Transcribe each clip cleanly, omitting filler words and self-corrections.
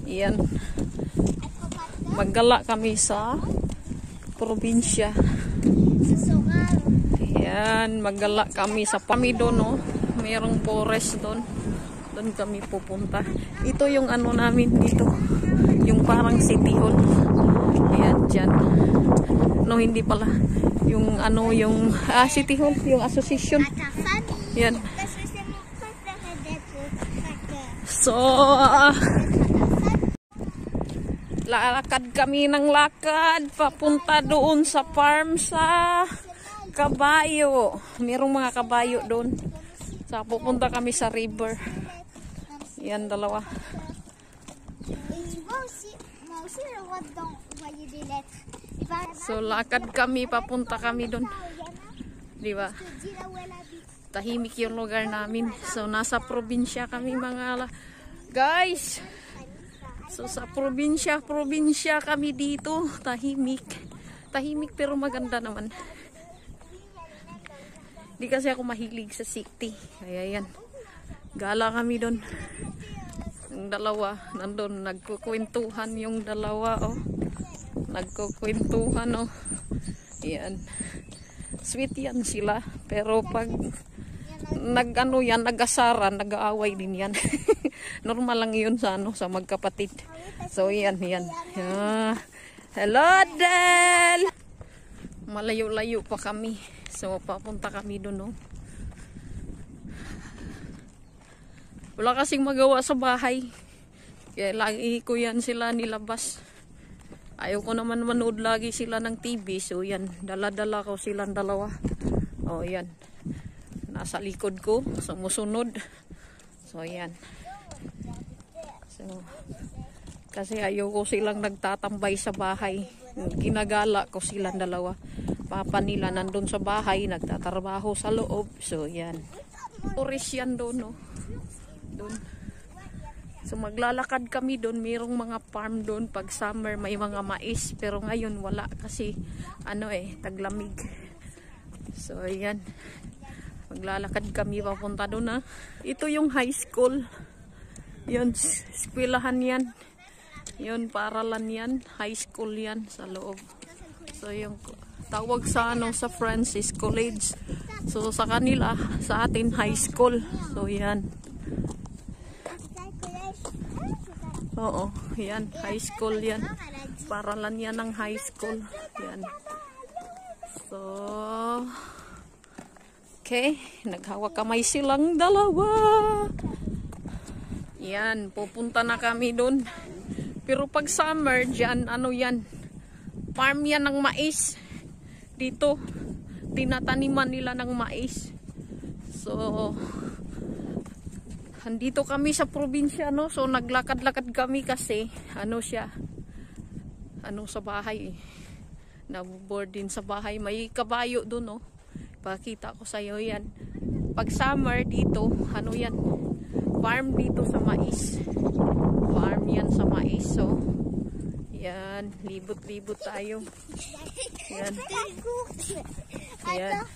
Yan. Maggala kami sa probinsya. Yan, maggala kami sa Pamido, no? Mayroong forest doon. Doon kami pupunta. Ito yung ano namin dito. Yung parang city hall. Yan, dyan. No, hindi pala. Yung ano, yung city hall, yung association. Yan. So, lakad kami ng lakad papunta doon sa farm sa kabayo. Mayroong mga kabayo doon. So, pupunta kami sa river. Yan, dalawa. So, lakad kami, papunta kami doon. Di ba? Tahimik yung lugar namin. So, nasa probinsya kami mga guys. So, sa probinsya kami dito. Tahimik. Tahimik pero maganda naman. Di kasi ako mahilig sa city. Kaya yan. Gala kami doon. Yung dalawa, nandun, nagkukwentuhan yung dalawa, oh. Nagkukwentuhan, oh. Yan. Sweet yan sila. Pero pag nag-ano yan, nag-asaran, nag-aaway din yan. Normal lang yun sa ano, sa magkapatid. So, yan. Hello, Del! Malayo-layo pa kami. So, papunta kami doon, no? Wala kasing magawa sa bahay. Kaya lagi ko yan sila nilabas. Ayaw ko naman manood lagi sila ng TV. So, yan. Dala-dala ko silang dalawa. O, yan. Nasa likod ko. Sumusunod. So, yan. So, kasi ayaw ko silang nagtatambay sa bahay. Ginagala ko silang dalawa. Papa nila nandun sa bahay, nagtatrabaho sa loob. So, yan. Tourist yan doon, no? Doon. So, maglalakad kami doon. Mayroong mga farm doon. Pag summer, may mga mais. Pero ngayon, wala. Kasi, taglamig. So, yan. Maglalakad kami papunta doon, ha? Ito yung high school. Yun, eskwelahan yan. Yun, paralan yan. High school yan sa loob. So, yung tawag sa sa Francis College. So, sa kanila, sa atin, high school. So, yan. Oo, yan. High school yan. Paralan yan ng high school. Yan. So, okay. Naghawak kamay silang dalawa. Yan. Pupunta na kami doon. Pero pag summer, dyan, yan. Farm yan ng mais. Dito, tinataniman nila ng mais. So, andito kami sa probinsya, no? So, naglakad-lakad kami kasi, sa bahay. Nabuboard din sa bahay. May kabayo doon, no? Pakita ko sa'yo yan. Pag summer, dito, yan? Farm dito sa mais. Farm yan sa mais, so, yan, libot-libot tayo. Yan. Yan.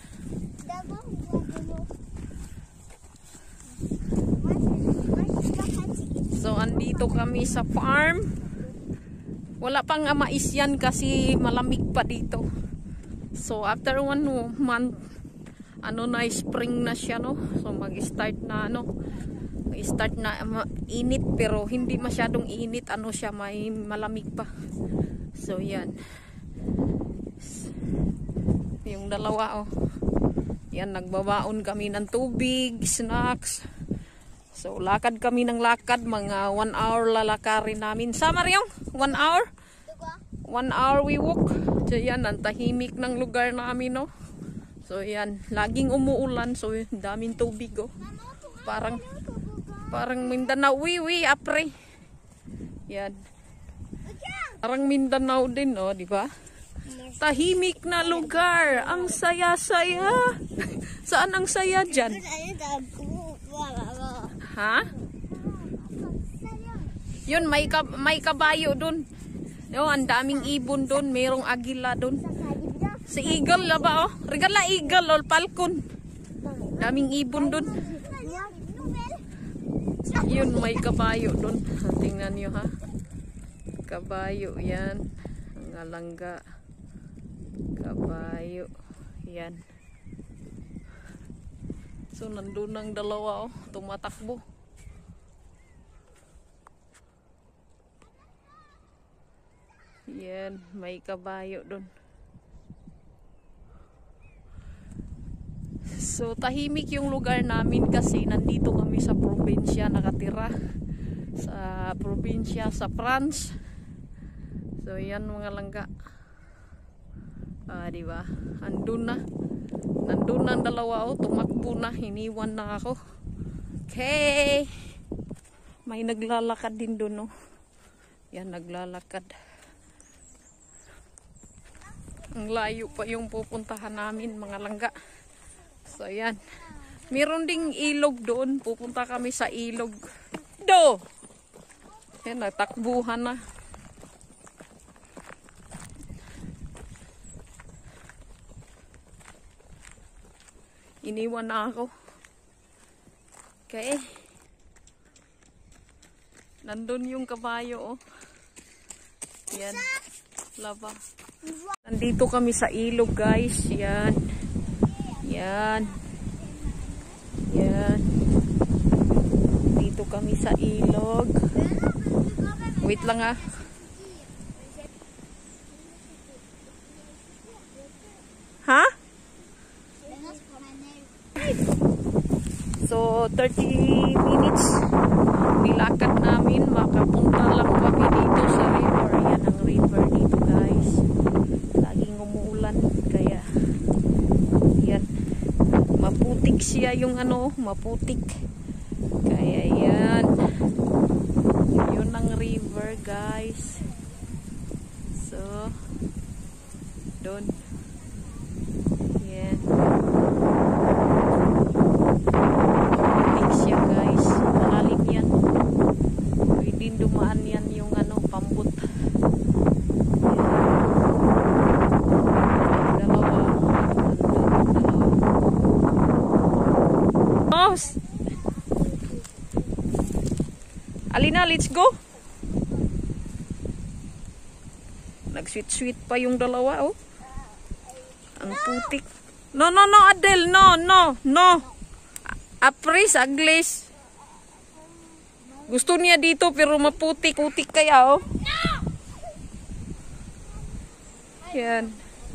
So, andito kami sa farm. Wala pang mais yan kasi malamig pa dito. So, after 1 month, spring na siya, no? So, mag-start na, start na init pero hindi masyadong init, siya, may malamig pa. So, yan. Yung dalawa, yan, nagbabaon kami ng tubig, snacks. So, lakad kami ng lakad, mga 1 hour lalakarin namin. Sama rin 1 hour? 1 hour we walk. So, yan, ang tahimik ng lugar namin, no? So, yan, laging umuulan, so, daming tubig, oh. Parang Mindanao, apre. Yan. Parang Mindanao din, oh, di ba? Tahimik na lugar. Ang saya-saya. Saan ang saya dyan? Ha? Yun, may kabayo dun. No, ang daming ibon dun. Mayroong agila dun. Si eagle, ba, oh? Regala eagle, o falcon. Daming ibon dun. Yun, may kabayo dun. Tingnan nyo, ha? kabayo yan. Ang alangga. Kabayo. Yan. So, nandun ang dalawa, oh. Tumatakbo. Yan. May kabayo dun. So, tahimik yung lugar namin kasi nandito kami sa probinsya nakatira. Sa probinsya sa France. So, yan mga langga. Diba? Andun na. Nandun na ang dalawa, oh. Tumakbo na. Hiniwan na ako. Okay. May naglalakad din dun, oh. Yan, naglalakad. Ang layo pa yung pupuntahan namin, mga langga. So, yan. Meron ding ilog doon. Pupunta kami sa ilog. Do! Yan, natakbuhan na. Iniwan na ako. Okay. Nandun yung kabayo, oh. Yan. Laba. Nandito kami sa ilog, guys. Yan. Yan. Yan. Dito kami sa ilog. Wait lang, ah. Ha? So, 30 minutes nilakad namin. Makapunta lang kami dito sa river. Yan ang river dito, guys. Laging umuulan. Kaya, yan. Maputik siya yung ano, maputik. Kaya, yan. Yun ang river, guys. So, doon. Yan. Dumaan yan yung ano, pambut. Dalawa. Mouse! Alina, let's go! Nag-sweet-sweet pa yung dalawa, oh. Ang putik. No, no, no, Adel. No, no, no. Apris, aglis. Gusto niya dito pero maputik-putik kaya, oh. Yan.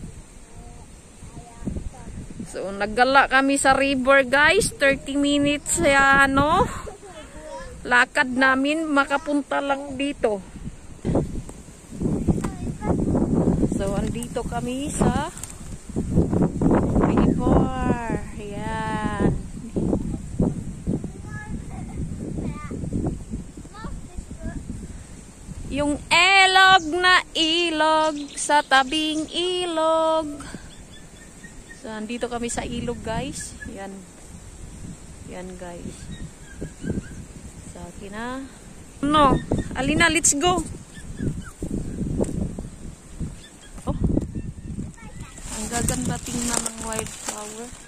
So, naggala kami sa river, guys. 30 minutes ya, ano. Lakad namin, makapunta lang dito. So, andito kami sa river. Yan. Yung elog na ilog sa tabing ilog. So, andito kami sa ilog, guys. Yan. Yan, guys. Sa akin na. No. Alina, let's go. Oh. Ang gaganda tingnan ng wildflower.